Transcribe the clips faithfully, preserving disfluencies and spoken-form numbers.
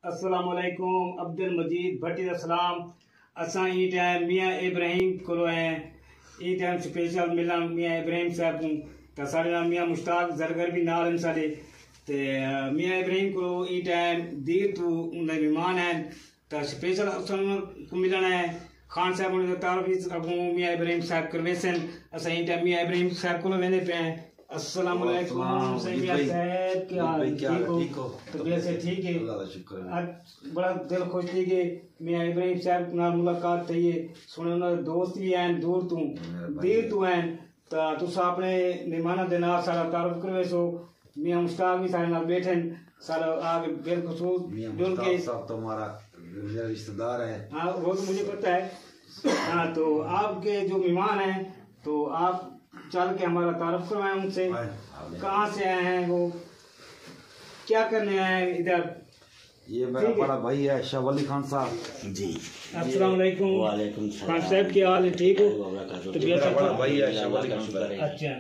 अस्सलाम वालेकुम। अब्दुल मजीद भट्टी दा सलाम। असां ई टाइम मियाँ इब्राहिम को हैं ई टाइम स्पेशल मिलन मियाँ इब्राहिम साहब को तो साढ़े नाल मियाँ मुश्ताक जरगर भी नाल हैं साढ़े ते मियाँ इब्राहिम को ई टाइम देर तो उनके मेहमान हैं तो स्पेशल असां को मिलना है खान साहब उनका तारुफ अगू मियाँ इब्राहिम साहब करवे सन असां ई टाइम मियाँ इब्राहिम साहब को वेंदे पे हैं। अस्सलाम वालेकुम सैयद साहब, क्या हाल ठीक हो? तबीयत से ठीक है? अल्लाह का शुक्र है। आज बड़ा दिल खुश थी कि मियाँ इब्राहिम साहब नाल मुलाकात थी है। सुने उन्होंने दोस्त भी हैं दूर तू देर तू हैं तो तुस अपने मेहमानों के नाल सारा तारुफ करवे सो। मियाँ मुश्ताक भी सारे नाल बैठे सारा आगे बिलखुसूस जुल के सब तो हमारा मेरा रिश्तेदार है। हाँ वो तो मुझे पता है। हाँ तो आपके जो मेहमान हैं तो आप चल के हमारा तारुफ करवाएं उनसे। कहाँ से आए हैं, वो क्या करने आए हैं इधर? ये मेरा बड़ा भाई है शाह वली खान साहब जी। अस्सलाम वालेकुम। वालेकुम सलाम। खान साहब क्या हाल है, ठीक हो? मेरा बड़ा भाई है शाह वली खान साहब। अच्छा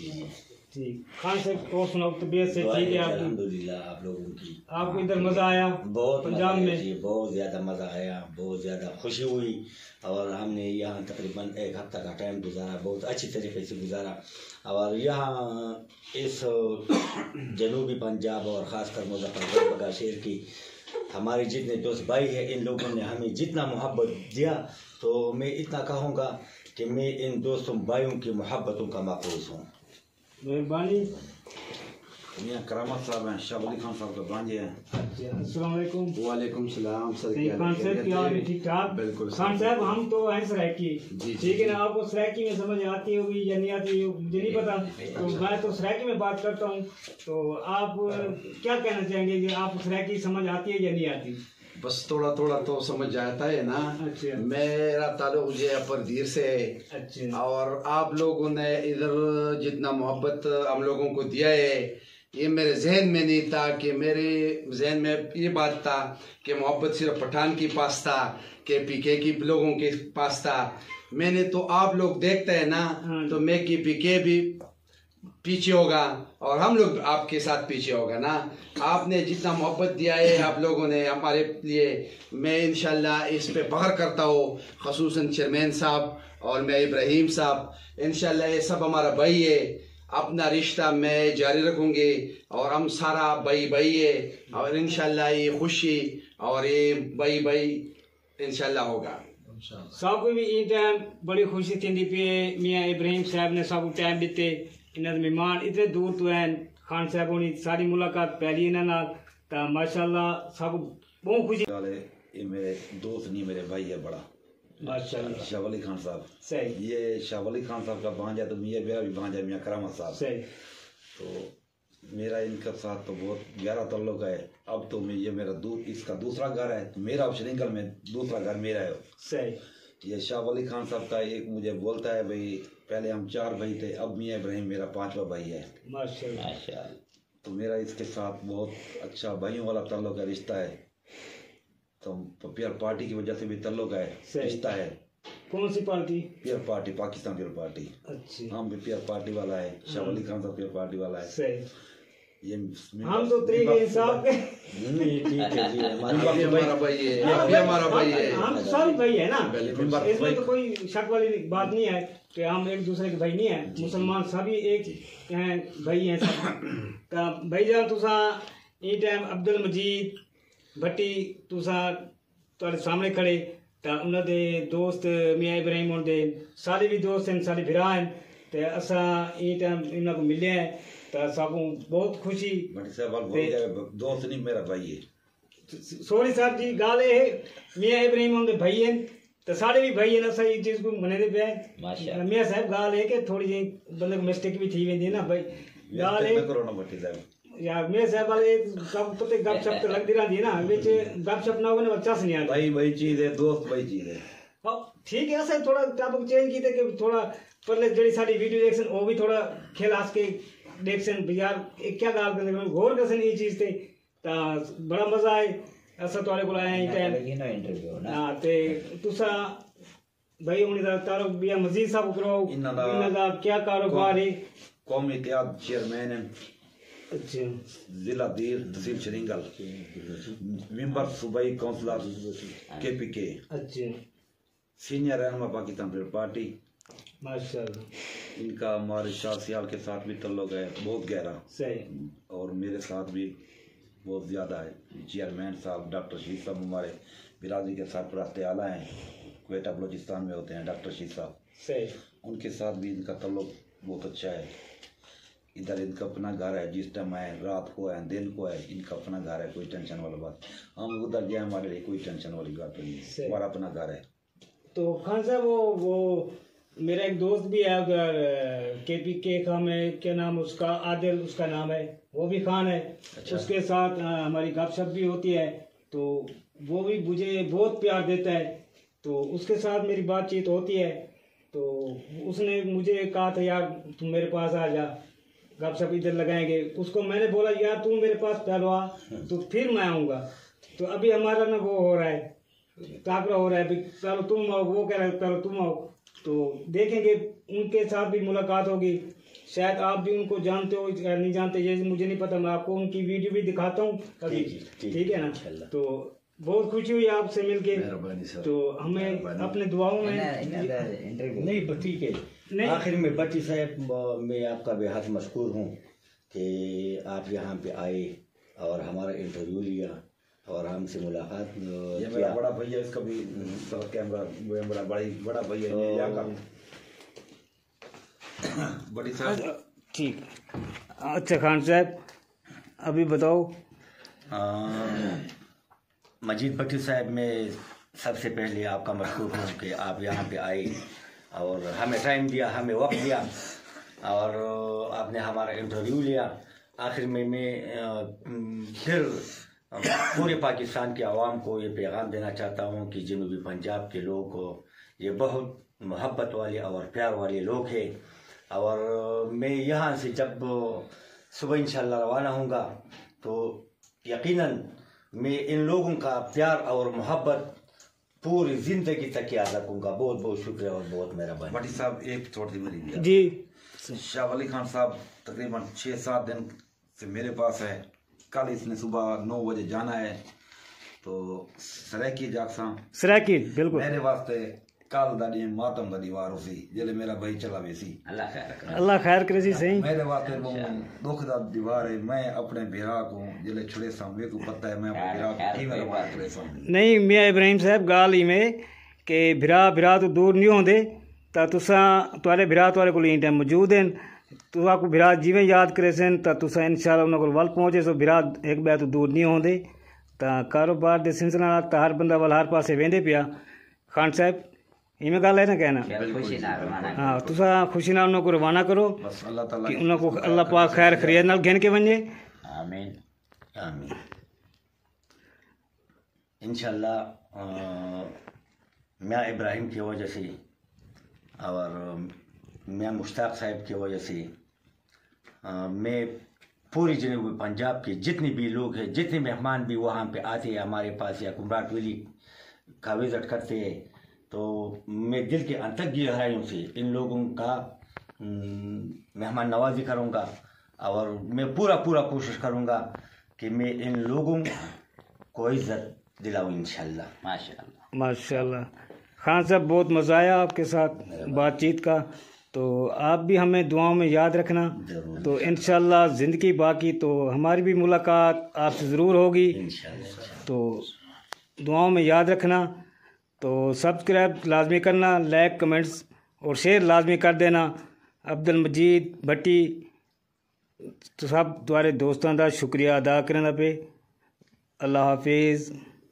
ठीक। खान साहब को सुनाओ, तबीयत से ठीक है आपकी? अल्हम्दुलिल्लाह। आप लोगों की आपको इधर मजा आया? बहुत पंजाब में जी बहुत ज़्यादा मज़ा आया, बहुत ज़्यादा खुशी हुई और हमने यहाँ तकरीबन एक हफ्ता का टाइम गुजारा, बहुत अच्छी तरीके से गुजारा। और यहाँ इस जनूबी पंजाब और ख़ासकर मुजफ्फरनगर बगा शहर की हमारे जितने दोस्त भाई हैं, इन लोगों ने हमें जितना मोहब्बत दिया तो मैं इतना कहूँगा कि मैं इन दोस्तों भाइयों की मोहब्बतों का महफूज हूँ। मेहरबानी। मियाँ करामत साहब हैं, शाह वली खान साहब के भांजे हैं। अस्सलाम वालेकुम। वालेकुम सलाम सर। खान साहब क्या हाल है, ठीक ठाक? बिल्कुल खान साहब हम तो हैं सरायकी, ठीक है ना? आपको सरायकी में समझ आती होगी या नहीं आती मुझे नहीं पता, तो मैं तो सरायकी में बात करता हूँ। तो आप क्या कहना चाहेंगे कि आपको सरायकी समझ आती है या नहीं आती? बस थोड़ा थोड़ा तो समझ जाता है ना। अच्छा। मेरा ताल्लुक जयपुर दीर से है। अच्छा। और आप लोगों ने इधर जितना मोहब्बत हम लोगों को दिया है ये मेरे जहन में नहीं था कि मेरे जहन में ये बात था कि मोहब्बत सिर्फ पठान के पास था कि पीके की लोगों के पास था। मैंने तो आप लोग देखते हैं ना तो मैं की पीके भी पीछे होगा और हम लोग आपके साथ पीछे होगा ना। आपने जितना मोहब्बत दिया है आप लोगों ने हमारे लिए, मैं इंशाल्लाह इस पे फख्र करता हूँ। ख़ुसूसन चेयरमैन साहब और मैं इब्राहिम साहब, इंशाल्लाह ये सब हमारा भाई है। अपना रिश्ता मैं जारी रखूँगी और हम सारा भाई भाई है और इंशाल्लाह ये खुशी और ये भाई भाई इंशाल्लाह होगा। सब को भी ई टाइम बड़ी खुशी थी पे मियाँ इब्राहिम साहब ने सब टाइम दिते। इन्हें मेहमान इतने दूर तो हैं, खान साहब होनी सारी मुलाकात पहली इन्हें नाल तो माशाल्लाह सब बहुत खुशी। ये मेरे दोस्त नहीं मेरे भाई है बड़ा माशाल्लाह शाह वली खान साहब। सही। ये शाह वली खान साहब का भांजा तो मियाँ मेरा भी भांजा मियाँ करामत साहब। सही। तो मेरा इनके साथ तो बहुत गहरा ताल्लुक है। अब तो मैं ये मेरा दू, इसका दूसरा घर है, मेरा श्रीनगर में दूसरा घर मेरा है। सही। ये शाह वली खान साहब का एक मुझे बोलता है भाई पहले हम चार भाई थे, अब मियाँ इब्राहिम मेरा पांचवा भाई है। माशाल्लाह। तो मेरा इसके साथ बहुत अच्छा भाइयों वाला ताल्लुक है, रिश्ता है। तो पीआर पार्टी की वजह से भी ताल्लुक है, रिश्ता है। कौन सी party? PR party, Pakistan PR party. अच्छा। हम भी पीआर पार्टी वाला है, शाह वली खान साहब पीआर पार्टी वाला है। सही। ये हम तो तरीके इंसाफ के ठीक है जी। हमारा भाई है, आप भी हमारा भाई है, हम सब भाई है ना, इसमें तो कोई शक वाली बात नहीं है कि हम एक दूसरे के भाई नहीं है। मुसलमान सभी एक हैं, भाई हैं सब। भाईजान तुसा ई टाइम अब्दुल मजीद भट्टी तुसा तुहाडे सामने खड़े तो उन्होंने दोस्त मियाँ इब्राहिम होंदे सारे भी दोस्त हैं, सारे भिरा हैं ते असा ई टाइम इन्हों को मिले हैं तो सबू बहुत खुशी। दोस्त नहीं मेरा भाई है। सोरी साहब जी गाल है मियाँ इब्राहिम होंदे भाई हैं तो साढ़े भी भाई हैं, असा ये चीज़ को मने दे पे मियाँ साहब गाल है कि थोड़ी जी बंदे को मिस्टेक भी थी वेंदी ना भाई गाल है यार मियाँ साहब वाले सब पते गपशप तो लगती रहती है ना, विच गपशप ना होने बच्चा से नहीं आता। भाई भाई चीज है, दोस्त भाई चीज है। हाँ ठीक है, ऐसा थोड़ा टॉपिक चेंज की थे कि थोड़ा पहले जड़ी सारी वीडियो देखसन वो भी थोड़ा खेल आस के देखसन यार क्या गाल करने गौर करसन ये चीज थे तो बड़ा मजा आए। ऐसा तुम्हारे को आया ही टाइम इंटरव्यू ना हाँ ते तुसा भाई उन्हीं दा तारुफ बिया मजीद साहब करो, इन्हां दा क्या कारोबार है? कौमी इत्तेहाद चेयरमैन हैं अच्छा जिला दीर तहसील शरींगल, मेंबर सूबाई काउंसलर के पी के, अच्छा सीनियर रहनुमा पाकिस्तान पीपल पार्टी। माशाल्लाह। इनका हमारे शाह सियाल के साथ भी ताल्लुक है बहुत गहरा, सही। और मेरे साथ भी बहुत ज़्यादा है। चेयरमैन साहब डॉक्टर शीर साहब हमारे बिरादरी के सरपरस्त आला हैं, क्वेटा बलोचिस्तान में होते हैं डॉक्टर शीर साहब, सही। उनके साथ भी इनका ताल्लुक बहुत अच्छा है। इधर इनका अपना घर है, जिस टाइम आए रात को है दिन को है, इनका अपना घर है, कोई टेंशन वाली बात। हम उधर गए हमारे लिए कोई टेंशन वाली बात नहीं है, हमारा अपना घर है। तो खान साहब वो वो मेरा एक दोस्त भी है उधर के पी के का में, क्या नाम उसका, आदिल उसका नाम है, वो भी खान है। अच्छा। उसके साथ आ, हमारी गपशप भी होती है, तो वो भी मुझे बहुत प्यार देता है, तो उसके साथ मेरी बातचीत होती है। तो उसने मुझे कहा था यार तुम मेरे पास आ जा, गपशप इधर लगाएंगे। उसको मैंने बोला यार तुम मेरे पास पहलो आ, तो फिर मैं आऊँगा। तो अभी हमारा ना वो हो रहा है, टाकरा हो रहा है, चलो तुम आओ, वो कह रहे चलो तुम आओ। तो देखेंगे, उनके साथ भी मुलाकात होगी। शायद आप भी उनको जानते हो या नहीं जानते, जैसे मुझे नहीं पता, मैं आपको उनकी वीडियो भी दिखाता हूँ कभी, ठीक है ना। तो बहुत खुशी हुई आपसे मिलके, तो हमें अपने दुआओं में नहीं ठीक है। आखिर में भट्टी साहब, मैं आपका बेहद मशकूर हूँ कि आप यहाँ पे आए और हमारा इंटरव्यू लिया और हमसे मुलाकात। ये मेरा बड़ा भैया, इसका भी कैमरा बड़ा बड़ी बड़ा भैया है यहाँ का बड़ी साहब। ठीक। अच्छा खान साहब अभी बताओ। मजीद भट्टी साहब, मैं सबसे पहले आपका मशकूर हूँ कि आप यहाँ पे आए और हमें टाइम दिया, हमें वक्त दिया और आपने हमारा इंटरव्यू लिया। आखिर में मैं फिर पूरे पाकिस्तान के आवाम को ये पैगाम देना चाहता हूँ कि जनूबी पंजाब के लोग को ये बहुत मोहब्बत वाले और प्यार वाले लोग हैं। और मैं यहाँ से जब सुबह इंशाल्लाह रवाना होऊंगा तो यकीनन मैं इन लोगों का प्यार और मोहब्बत पूरी जिंदगी तक याद रखूंगा। बहुत बहुत शुक्रिया और बहुत मेहरबानी। भट्टी साहब एक छोटी मेरी जी, शाह वली खान साहब तकरीबन छः सात दिन से मेरे पास है। कल इसने सुबह नौ बजे जाना है, तो सराकी जागसा सराकी बिल्कुल मेरे वास्ते कल दा दिन मातम दा दीवार उसी जेले मेरा भाई चला वेसी। अल्लाह खैर करे, अल्लाह खैर करे जी। सही मेरे वास्ते वो दुख दा दीवार है। मैं अपने बिरा को जेले छुड़े सामने को पता है मैं अपने बिरा को की मेरा बात करे सामने नहीं। मियां इब्राहिम साहब गाल ही में कि बिरा बिरा तो दूर नहीं होंदे, ता तुसा तुआरे बिरा तुआरे कोल इन टाइम मौजूद हैं। तुसा को बिरा जिवें याद करे सन ता तुसा इंशाल्लाह उन्हां कोल वल पहुंचे सो। बिरा एक बै तो दूर नहीं होंदे। ता कारोबार दे सिलसिले नाल ता हर बंदा वल हर पासे वेंदे पिया। खान साहब इवें गल है ना कहना। हाँ, तुसा खुशी नाल उन्हां को रवाना करो कि उन्हां को अल्लाह पाक खैर खैरियत नाल गिन के वञे। आमीन आमीन। इंशाल्लाह मियां इब्राहिम की वजह से और मियां मुश्ताक साहब की वजह से मैं पूरी जनूबी पंजाब के जितने भी लोग हैं, जितने मेहमान भी वहाँ पे आते हैं हमारे पास या कुमराट वैली का विज़िट करते हैं, तो मैं दिल के अंतर गहराइयों से इन लोगों का मेहमान नवाजी करूँगा और मैं पूरा पूरा कोशिश करूँगा कि मैं इन लोगों को इज्जत दिलाऊँ इंशाल्लाह। माशाल्लाह माशाल्लाह। खान साहब बहुत मज़ा आया आपके साथ बातचीत का, तो आप भी हमें दुआओं में याद रखना। तो इंशाल्लाह ज़िंदगी बाकी तो हमारी भी मुलाकात आपसे ज़रूर होगी, तो दुआओं में याद रखना। तो सब्सक्राइब लाजमी करना, लाइक कमेंट्स और शेयर लाजमी कर देना। अब्दुल मजीद भट्टी तो सब तुम्हारे दोस्तों का शुक्रिया अदा करने पे। अल्लाह हाफिज़।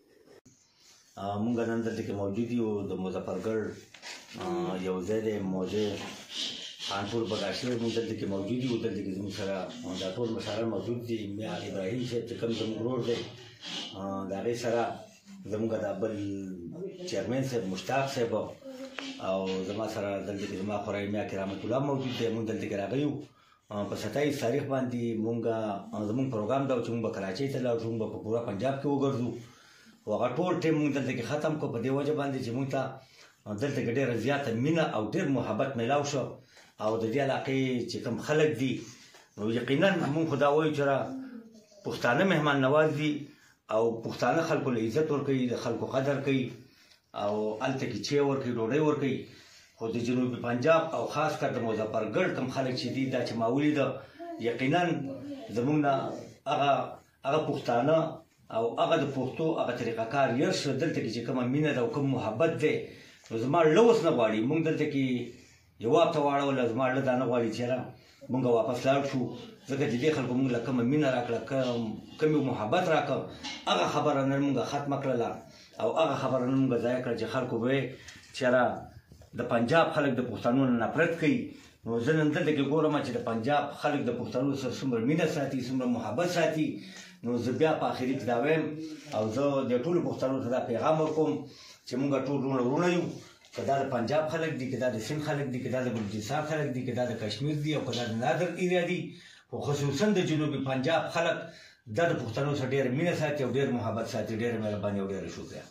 मुंगा नंदर के मौजूदी हो तो मुजफ्फरगढ़ यो ज़ैदे मौजे कानपुर बगाशे मुंदर के मौजूदी उधर के जुम सरा दातोर मसारा मौजूद थी। मैं आल इब्राहिम से कम कम रोड दे दारे सरा जमुगा दाबल चेयरमैन से मुश्ताक से बो और जमा सरा दल्दी के जमा खराई में के रहमतुल्लाह मौजूद थे। मुंग दल्दी के रागयू पर सत्ताईस तारीख बांधी मुंगा जमुंग प्रोग्राम दा चुंग कराची चला चुंग पूरा पंजाब के उगर्दू वहाँ टोल टे मुंग दल्दी के ख़त्म को बदे वजह बांधी चिमुंगता दल्दी के डेर ज़्यादा मीना और डेर मोहब्बत मिलाव शो और दरिया लाके चिकम खलक दी नो यकीनन हम खुदा वो चरा पुख्ताना मेहमान नवाजी और पुख्ताना खल्को इज्जत और कई खल्को कदर कई और अल तक छे और कई डोडे और कई खुद जनूबी पंजाब और खास कर मुजफ्फरगढ़ कम खलक शदीद दा चमाउली दा यकीनन जमुना अगा अगा पुख्ताना और अगा द पुख्तो अगा तरीका कार यश दलते की कम मीना दा कम मोहब्बत दे जमा लवस न वाड़ी मुंग दलते की जवाब तो वाड़ा वाला जमा लदा न वाड़ी चेरा मुंगा वापस लाड़ छू जगह दे खल्को मुंग लकम मीना राख लकम कम मोहब्बत राख अगा खबर न मुंगा खत्म कला और अगा खबर न मुंगा जाय कर जे खल्को बे चेरा द पंजाब खलक द पुख्तानो नफरत कई नो जन दलते की गोरमा च द पंजाब खलक द पुख्तानो सर सुमर मीना साथी सुमर मोहब्बत साथी नो जबिया په اخري کې دا ویم او زه د ټولو پښتنو ته دا پیغام ورکوم چې موږ ټول رونه رونه یو کدا د پنجاب خلک دي کدا د سند خلک دي کدا د بلوچستان خلک دي کدا د کشمیر دي او کدا د نادر ایریا دي خو خصوصا د جنوبي پنجاب خلک د پښتنو سره ډېر مینه ساتي او ډېر محبت ساتي ډېر مهرباني او ډېر شکریہ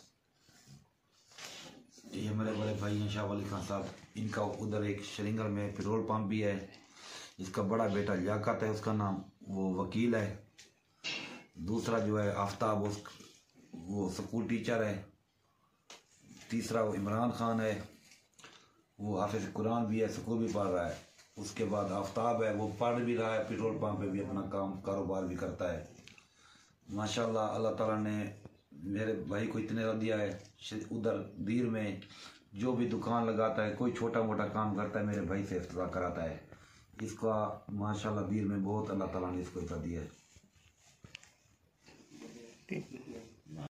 ये हमारे बड़े भाई हैं शाह वली खान साहब, इनका उधर एक श्रीनगर में पेट्रोल पंप भी है। इसका बड़ा बेटा लियाकत है, उसका नाम, वो वकील है। दूसरा जो है आफ्ताब, उस वो स्कूल टीचर है। तीसरा वो इमरान खान है, वो हाफिज कुरान भी है, स्कूल भी पढ़ रहा है। उसके बाद आफ्ताब है, वो पढ़ भी रहा है, पेट्रोल पंप पे भी अपना काम कारोबार भी करता है। माशाल्लाह अल्लाह ताला ने मेरे भाई को इतने दिया है। उधर दीर में जो भी दुकान लगाता है, कोई छोटा मोटा काम करता है, मेरे भाई से इफ्तिताह कराता है। इसका माशाल्लाह दीर में बहुत अल्लाह ताला ने इसको इतना दिया है।